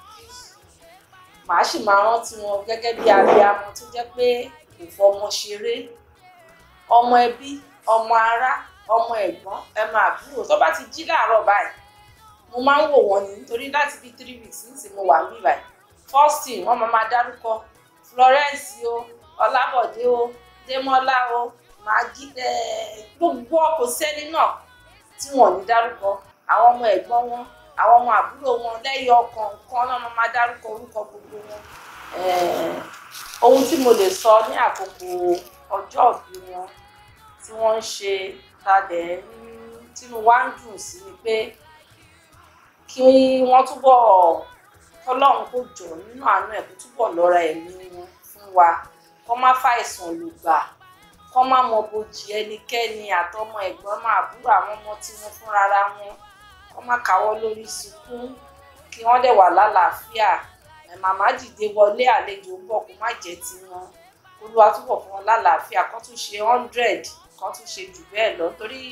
Màá sì máa rántí wọn gẹ́gẹ́ bí abiyamọ tó jẹ́ pé kò fọmọ ṣeré. Ọmọ ẹbí, ọmọ ará, ọmọ ẹ̀gbọ́n, ẹmọ àbúrò tó bá ti jí láàárọ̀ báyìí. Mo máa ń wò wọ́n ní nítorí láti bí three weeks nísìnyí mo wà níbí báyìí. First thing wọ́n máa máa dárúkọ Florence o, Ọlábọ̀dé o, Démọ́lá o, Magi gbogbo kò sẹ́ni náà tí wọ́n ní dárúkọ. Àwọn ọmọ ẹ̀gbọ́n wọn, àwọn ọmọ àbúrò wọn lẹ́yìn ọkàn kan náà máa dárúkọ orúkọ gbogbo wọn. Ohun tí mo lè sọ ní àkókò ọjọ́ ìbí wọn tí wọ́n ń ṣe tadẹ̀ tínú wa ń dùn sí ni pé kí wọ́n túbọ̀ Ọlọ́run kó jọ nínú àánú ẹ̀ kó túbọ̀ lọ́ra ẹ̀mí wọn fún wa. Kọ́ má fàìsàn lùgbà, kọ́ má mọ bojì ẹnikẹ́ni àtọmọ ẹ̀gbọ́n máa búrò àwọn ọmọ tí wọ́n fúnra wọn. Kọ́ má káwọ́ lórí sunkún, kí wọ́n dẹ̀ wà lálàáfíà. Màmá dìde wọlé àlejò ń bọ̀ kó má jẹ́ tiwọn. Olúwa túbọ̀ fún wọn lálàáfíà, kó tún ṣe hundred, kó tún ṣe jù bẹ́ẹ̀ lọ. Torí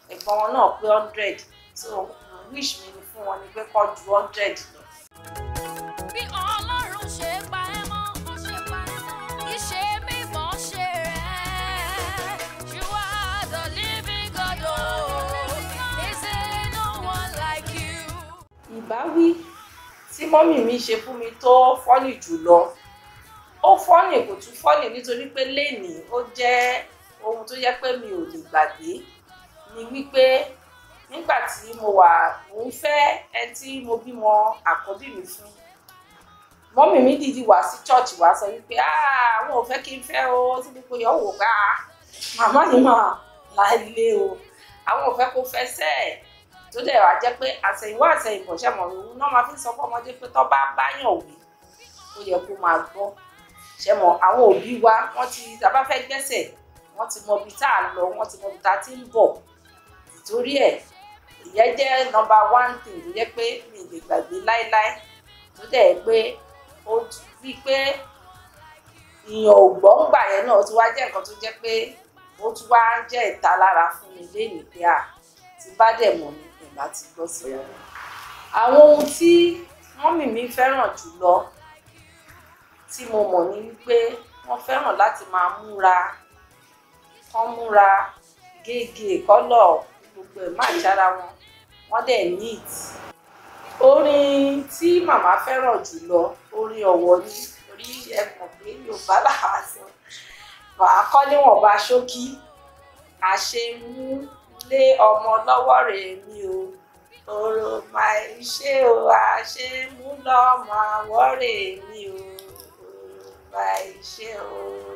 ẹ̀gbọ́n wọn náà pé hundred so wish mi ni fún wọn ni pé kó ju hundred lọ. bí ọlọ́run ṣe pa ẹ́ mọ́ ó ṣe pa ẹ́ mọ́ ìṣe mímọ́ ṣe rẹ̀ you are the living God oh is there no one like you. ìbáwí tí mọ́mì mi ṣe fún mi tó fọ́nì jùlọ ó fọ́nì kò tún fọ́nì nítorí pé lénìí ó jẹ́ ohun tó yẹ pé mi ò lè gbàgbé ni wípé nígbà tí mo wà mò ń fẹ́ ẹ tí mo bímọ àkọ́bí mi fún mọ́mì mi dìdí wá sí church wá sọ wípé àwọn ò fẹ́ kí n fẹ́ o tí gbogbo yọ̀ wò ká màmá ni mà láìlé o àwọn ò fẹ́ kó fẹ́ sẹ́ẹ̀ tó dẹ̀ wá jẹ́ pé àtẹ̀yìnwá àtẹ̀yìnbọ̀ ṣẹ̀mọ̀ òun náà máa fi sọ fún ọmọdé pé tó bá báyàn wí ó yẹ kó máa gbọ́ ṣẹ̀mọ̀ àwọn òbí wa wọ́n ti tàbá fẹ́ gbẹ́sẹ̀ wọ́n ti mọ ibi tá a lọ wọ́n ti mọ ibi tá a ti ń bọ̀ ìtorí ẹ̀ ìyẹn jẹ́ number one thing tó jẹ́ pé mi lè gbàgbé láéláé tó dẹ̀ pé ó rí pé ìyàn ò gbọ́ ń gbà yẹn náà ó ti wá jẹ́ nǹkan tó jẹ́ pé ó tún wá jẹ́ ìtalára fún mi lénìí pé à ti bá dẹ̀ mọ̀ mi ìgbà ti gbọ́ sí wọn. àwọn ohun tí mọ́mì mi fẹ́ràn jùlọ tí mo mọ̀ ní wípé wọ́n fẹ́ràn láti máa múra kán múra gègé kọ́lọ̀ gbogbo ẹ̀ máa jára wọn wọ́n dẹ̀ neat. orin tí màmá fẹ́ràn jùlọ orin ọ̀wọ̀ ni orí ẹ̀kọ́ pé Yorùbá làwọn sọ wàá kọ́ níwọ̀nba ṣókí àṣemú lé ọmọ lọ́wọ́ rẹ̀ mi o ọ̀rọ̀ máa ń ṣe o àṣemú lọ́mọ àwọ̀ rẹ̀ mi o ọ̀rọ̀ máa ń ṣe o.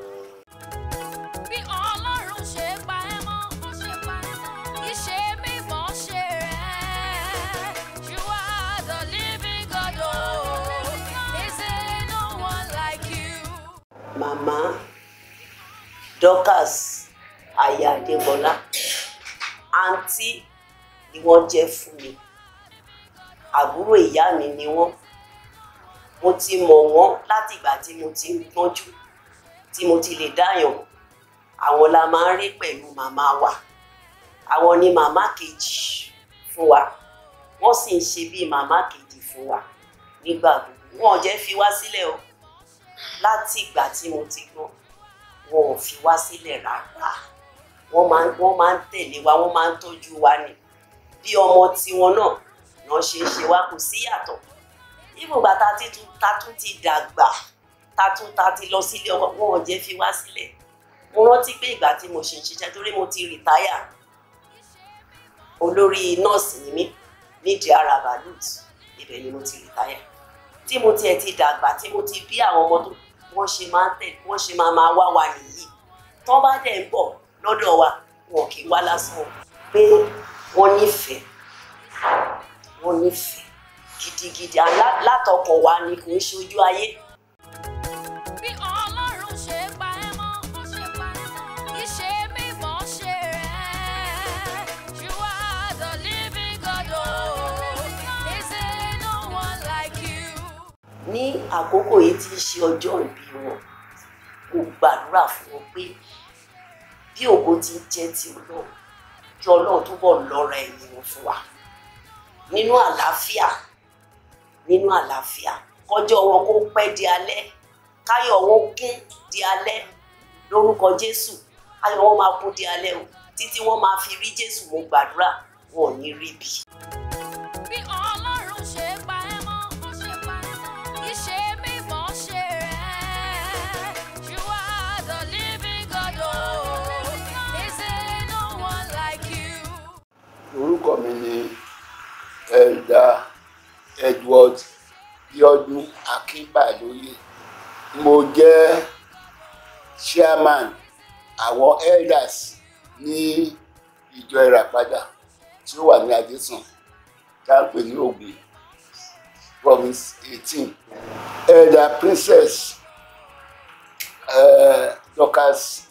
bí ọlọ́run ṣe pa ẹ́ mọ́ ó ṣe pa ẹ́ mọ́ ìṣe mímọ́ ṣe rẹ̀ you are the living God oh is there no one like you. Màmá Dorcas aya Adébọlá àǹtí ni wọ́n jẹ́ fún mi àbúrò ìyá mi ni wọ́n mo ti mọ̀ wọ́n láti ìgbà tí mo ti ń gbọ́njú tí mo ti lè dáyàn àwọn la máa ń rí pẹ̀lú màmá wa àwọn ni màmá kejì fún wa wọ́n sì ń ṣe bíi màmá kejì fún wa nígbà gbogbo wọn ò jẹ́ fi wá sílẹ̀ o láti ìgbà tí mo ti gbọ́n wọn ò fi wá sílẹ̀ rárá wọ́n máa wọ́n máa ń tẹ̀lé wa wọ́n máa ń tọ́jú wa ni bí ọmọ tiwọn náà náà ṣe é ṣe wá kò sí yàtọ̀ ibùgbà tá a ti tún ta tún ti dàgbà ta tún ta ti lọ sílé ọmọ wọn ò jẹ́ fi wá sílẹ̀ mo rántí pé ìgbà tí mo ṣe ń ṣiṣẹ́ torí mo ti rìtáyà olórí nọ́ọ̀sì ni mí nídìí Araba Lut ibẹ̀ ni mo ti rìtáyà tí mo tiẹ̀ ti dàgbà tí mo ti bí àwọn ọmọ tó wọ́n ṣe máa ń tẹ̀ wọ́n ṣe máa máa wá wa nìyí tán bá dẹ̀ ń bọ̀ lọ́dọ̀ wa wọn kì í wá lásán pé wọ́n nífẹ̀ẹ́ wọ́n nífẹ̀ẹ́ gidigidi látọkàn wa ni kò ń ṣojú ayé. bí ọlọ́run ṣe pa ẹ́ mọ́ ó ṣe pa ẹ́ mọ́ ìṣe mímọ́ ṣe rẹ̀ you are the living God oh is there no one like you. ní àkókò yìí tí ń ṣe ọjọ́ ìbí wọn mo gbàdúrà fún wọn pé bí ògo ti ń jẹ́ ti Ọlọ́run kí Ọlọ́run túbọ̀ lọ́ra ẹ̀yìn wọn fún wa nínú àlàáfíà nínú àlàáfíà kọjọ́ wọn kó pẹ́ di alẹ́ káyọ̀ wọn kún di alẹ́ lórúkọ Jésù káyọ̀ wọn máa kún di alẹ́ o títí wọ́n máa fi rí Jésù mo gbàdúrà wọn ò ní rí bí. bí ọlọ́run ṣe pa ẹ́ mọ́ ó ṣe pa ẹ́ mọ́ ìṣe mímọ́ ṣe rẹ̀ you are the living God oh is there no one like you. orúkọ mi ni Elder Edward Bíọ́dún Akínbàlóyè mo jẹ́ chairman àwọn elders ní ìjọ Ìràpadà tí ó wà ní Adésàn tá ń pè ní Ògùn province eighteen. Elder Princess uh, Dorcas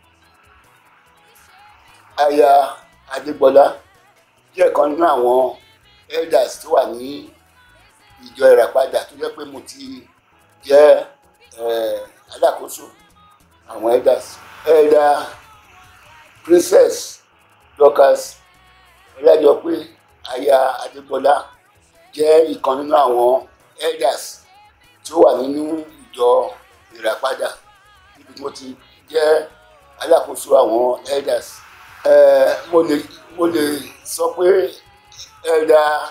aya Adébọlá jẹ́ kan nínú àwọn elders tó wà ní ìjọ Ìràpadà tó jẹ́ pé mo ti jẹ́ alákòóso àwọn elders. Elder Princess Dorcas Ọlájọpé aya Adégbọlá jẹ́ ìkan nínú àwọn elders tí ó wà nínú ìjọ Ìràpadà níbi tí mo ti jẹ́ alákòóso àwọn elders. mo lè mo lè sọ pé elder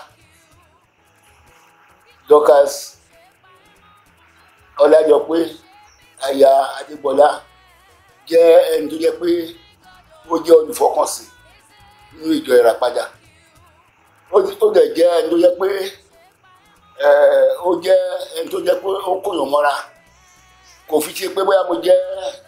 Dorcas Ọlájọpé aya Adégbọlá jẹ́ ẹni tó jẹ́ pé ó jẹ́ olùfọkànsìn nínú ìjọ Ìràpadà. ó dẹ̀ jẹ́ ẹni tó jẹ́ pé ó jẹ́ ẹni tó jẹ́ pé ó kóyàn mọ́ra, kò fi ṣe pé bóyá mo jẹ́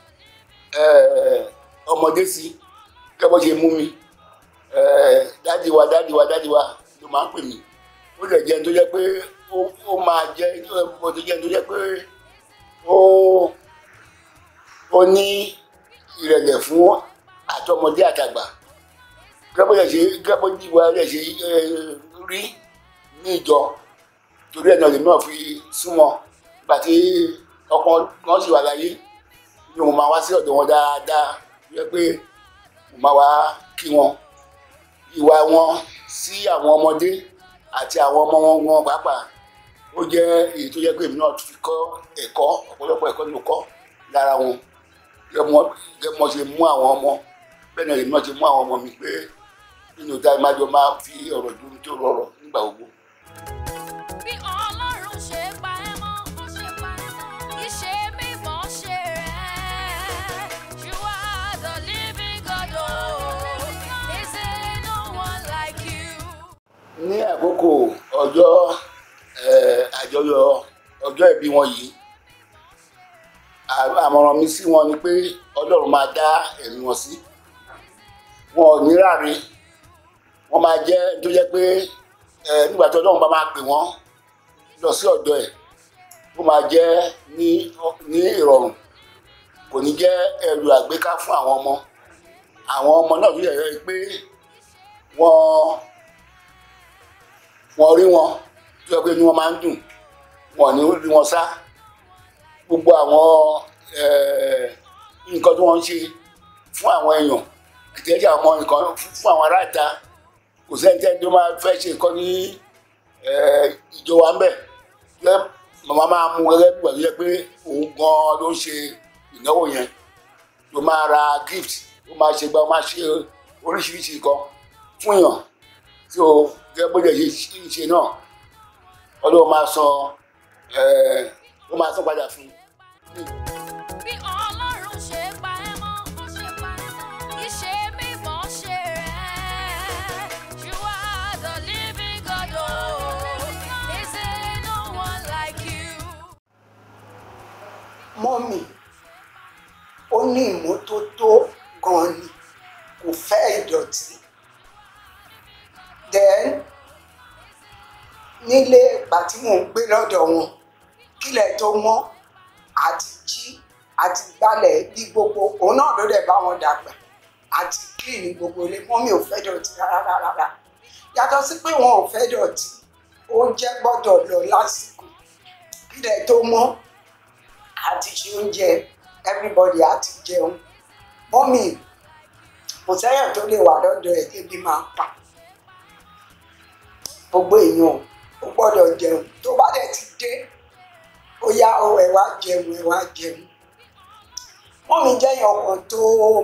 ọmọdé sí kẹ́ bó ṣe mú mi dádì wa dádì wa dádì wa ló máa ń pè mí. ó dẹ̀ jẹ́ ẹni tó jẹ́ pé ó máa jẹ́ ó jẹ́ ẹni tó jẹ́ pé ó ó ní ìrẹ̀lẹ̀ fún àtọmọdé àtàgbà. gẹ́gẹ́ bó ṣe gẹ́gẹ́ bó ìwà rẹ̀ ṣe rí ní ìjọ, torí ẹ̀ náà lèmi náà fi súnmọ́ nígbà tí ọkọ wọn sì wà láyé ni mo máa wá sí ọ̀dọ̀ wọn dáadáa, yẹ pé mo máa wá kí wọn. ìwà wọn sí àwọn ọmọdé àti àwọn ọmọ wọn wọn pàápàá ó jẹ́ èyí tó jẹ́ pé èmi náà fi kọ́ ẹ̀kọ́ ọ̀pọ̀lọpọ̀ ẹ̀kọ́ ló kọ́ lára wọn. gẹ́gẹ́ mo ṣe mú àwọn ọmọ bẹ́ẹ̀ náà lèmi náà ṣe mú àwọn ọmọ mi pé nínú ìta ìmájọ máa fi ọ̀rọ̀ dúró tó rọrọ̀ nígbà gbogbo. Bí Ọlọ́run ṣe pa ẹ́ mọ́, ó ṣe pa ẹ́ mọ́. Ìṣe mímọ́ ṣe rẹ̀. You are the living God, oh. Is there no one like you? Ní àkókò ọjọ́ àjọyọ̀ ọjọ́ ìbí wọn yìí, àmọ̀ràn mi sí wọn ni pé Ọlọ́run máa dá ẹ̀mí wọn sí. Wọn ò ní ráre, wọ́n máa jẹ́ tó jẹ́ pé nígbà tí Ọlọ́run bá máa pè wọ́n lọ sí ọ̀dọ̀ ẹ̀, ó máa jẹ́ ní ní ìrọ̀rùn, kò ní jẹ́ ẹrù àgbéká fún àwọn ọmọ. Àwọn ọmọ náà tó yẹ pé wọ́n wọ́n rí wọn tó yẹ pé ní wọ́n máa ń dùn, wọ́n ní rí wọn sá. Gbogbo àwọn nǹkan tí wọ́n ń ṣe fún àwọn èèyàn kìtẹ́jì àwọn nǹkan fún àwọn ará ìta, kò sẹ́ńtẹ́ tó máa fẹ́ ṣe nǹkan ní ìjọ wa ń bẹ̀. Màmá máa mú gẹ́gẹ́ bí wàá pé òun gan-an ló ń ṣe ìnáwó yẹn, ló máa ra gift, ló máa ṣe gba, ó máa ṣe oríṣiríṣi nǹkan fún èèyàn. tí o gẹ́gẹ́ bó jẹ́ ṣe náà Ọlọ́run máa sọ ó máa sọ padà fún un. Bí Ọlọ́run ṣe pa ẹ́ mọ́, ó ṣe pa ẹ́ mọ́. Ìṣe mímọ́ ṣe rẹ̀. You are the living God, oh. Is there no one like you? Mọ́mì ó ní ìmọ́tótó gan-an ni, kò fẹ́ ìdọ̀tí. Then nílé ìgbà tí mò ń gbé lọ́dọ̀ wọn, kílẹ̀ tó mọ́ àti jí àti gbálẹ̀ bí gbogbo òun náà ló dẹ̀ bá wọn dàgbà àti clean gbogbo ilé. Mọ́mì ò fẹ́ dọ̀tí rárá rárá. Yàtọ̀ sí pé wọn ò fẹ́ dọ̀tí, oúnjẹ gbọ́dọ̀ lọ lásìkò, kílẹ̀ tó mọ́ àti ṣe oúnjẹ, everybody àti jẹun. Mọ́mì kò sẹ́yìn tó lè wà lọ́dọ̀ ẹ̀ débi máa pa. Gbogbo èèyàn ó gbọ́dọ̀ jẹun, tó bá dẹ̀ ti dé ó yá ọ ẹ wá jẹun ẹ wá jẹun. Mọ́mì jẹ́ ọkàn tó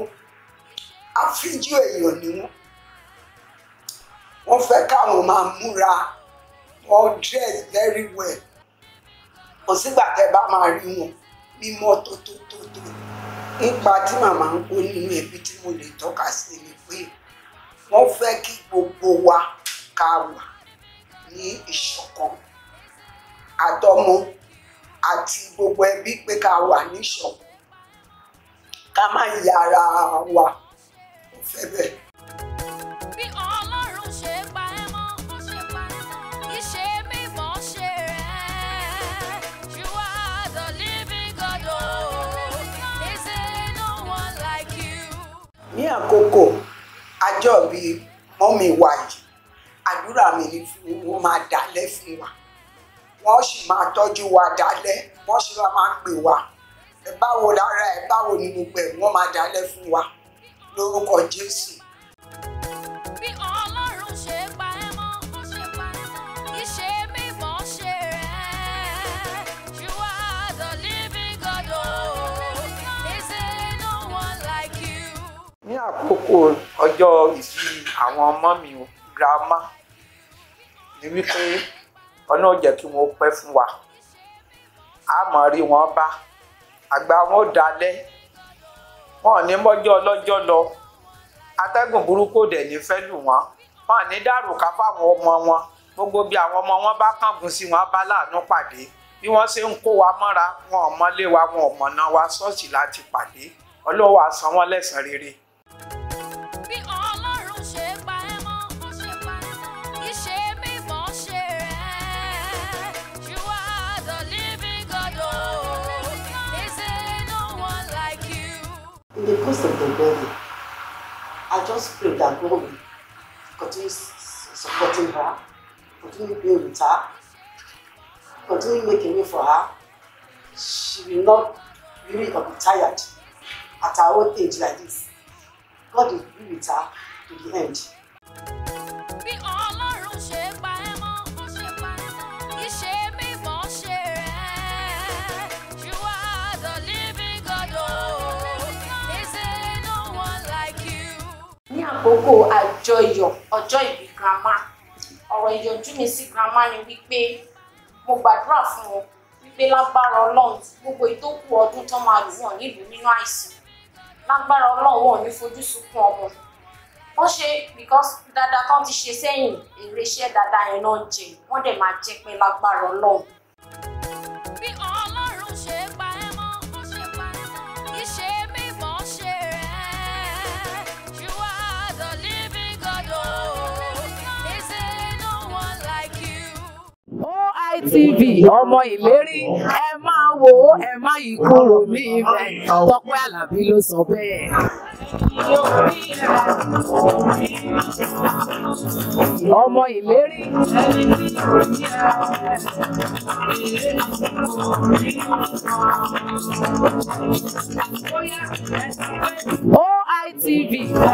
àfíjú èèyàn ni wọ́n. Wọ́n fẹ́ káwọn máa múra, wọ́n dress very well. Kò sígbà tẹ́ bá máa rí wọn mímọ́ tó tó tó tó. Nípa tí màmá ń kó nínú ẹbí tí mo lè tọ́ka sí ni pé wọ́n fẹ́ kí gbogbo wa ká wà ní ìṣọ̀kan, àtọmọ àti gbogbo ẹbí pé ká wà ní ìṣọ̀kan, ká má yára wa, kò fẹ́ bẹ́ẹ̀. Bí Ọlọ́run ṣe pa ẹ́ mọ́, ó ṣe pa ẹ́ mọ́. Ìṣe mímọ́ ṣe rẹ̀. You are the living God, oh. Is there no one like you? Ní àkókò àjọ̀bí mọ́mì wa yìí, àdúrà mi ni fún wọn máa dálẹ̀ fún wa, wọ́n sì máa tọ́jú wa dálẹ̀, wọ́n sì máa pè wá, ẹ báwo lára ẹ báwo ni gbogbo ẹ, wọ́n máa dálẹ̀ fún wa lórúkọ Jésù. Bí Ọlọ́run àkókò ọjọ́ ìbí àwọn ọmọ mi girama ni wípé ọ̀nà ò jẹ́ kí wọ́n pẹ́ fún wa a mọ̀ rí wọn bá àgbà wọn ò dalẹ̀ wọn ò ní mọ́jọ́ ọlọ́jọ́ lọ atẹ́gùn burúkú dẹ̀ ní fẹ́ lù wọ́n wọn ò ní dàrúkà fáwọn ọmọ wọn gbogbo bí àwọn ọmọ wọn bá kángun sí wọn bá láàánú pàdé bí wọ́n ṣe ń kó wa mọ́ra wọn ò mọ́lé wa wọn ò mọ̀nà wa ṣọ́ọ̀ṣì láti pàdé Ọlọ́run á san wọ́n lẹ́san rere. Bí Ọlọ́run ṣe pa ẹ́ mọ́, ó ṣe pa ẹ́ mọ́. Ìṣe mímọ́ ṣe rẹ̀. You are the living God, oh. Is there no one like you? In the course of the wedding, I just pray that God will continue supporting her, continue being with her, continue making way for her. She will not really be tired at her old age like this. God will be with her to the end. Bí Ọlọ́run ṣe pa ẹ́ mọ́, ó ṣe pa ẹ́ mọ́. Ìṣe mímọ́ ṣe rẹ̀. You are the living God, oh. Is there no one like you? Ní àkókò àjọyọ̀ ọjọ́ ìbí grandma, ọ̀rọ̀ ìyọjú mi sí grandma ni wípé mo gbàdúrà fún wọn wípé lágbára Ọlọ́run gbogbo ìtókù ọdún tó máa lò wọ́n nílùú nínú àìsàn lágbára Ọlọ́run wọn ò ní fojú sunkún ọmọ wọ́n ṣe because dáadáa tán ti ṣe sẹ́yìn èrè iṣẹ́ dáadáa yẹn náà ń jẹ wọ́n dẹ̀ máa jẹ́ pé lágbára Ọlọ́run. Bí Ọlọ́run ṣe pa ẹ́ mọ́, ó ṣe pa ẹ́ mọ́. Ìṣe mímọ́ ṣe rẹ̀. You are the living God, oh. Is there no one like you? O I T V ọmọ ìlérí ẹ máa wò ó ẹ má yí kúrò ní ibẹ̀ Tọ́pẹ́ Àlàbí ló sọ bẹ́ẹ̀. Ọmọ ìlérí. O I T V.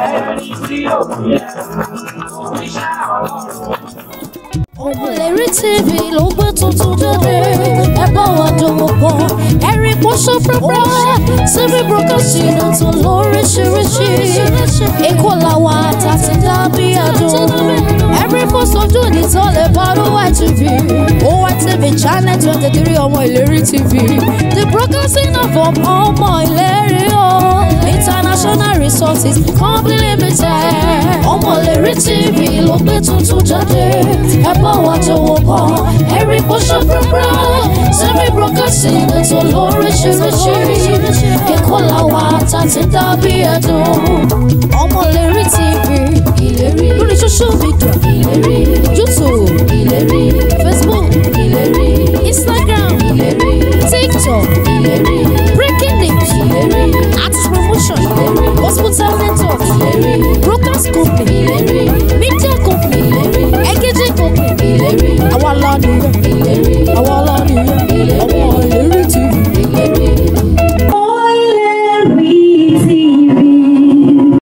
Ọmọlérí T V ló gbé tuntun jáde ẹ bá wa dòwò pọ̀ ẹ̀rí kó ṣe pẹ́pẹ́ T V broadcasting tó lóríṣiríṣi Èkó làwọn àtàtì dábí àdùn ẹ̀rí kó sojú ní tọ́lẹ̀ bá O I T V O I T V channel twenty three Ọmọlérí T V the broadcasting of Ọmọlérí o international resources company limited Ọmọlérí T V ló gbé tuntun jáde ẹ bá wa dòwò pọ̀ ẹ̀rí kó ṣe pẹ́pẹ́ T V broadcasting tó lóríṣiríṣi Èkó làwọn àtàtì dábí ẹ̀dùn Ọmọlérí T V ìlérí lórí social media ìlérí YouTube ìlérí Facebook ìlérí.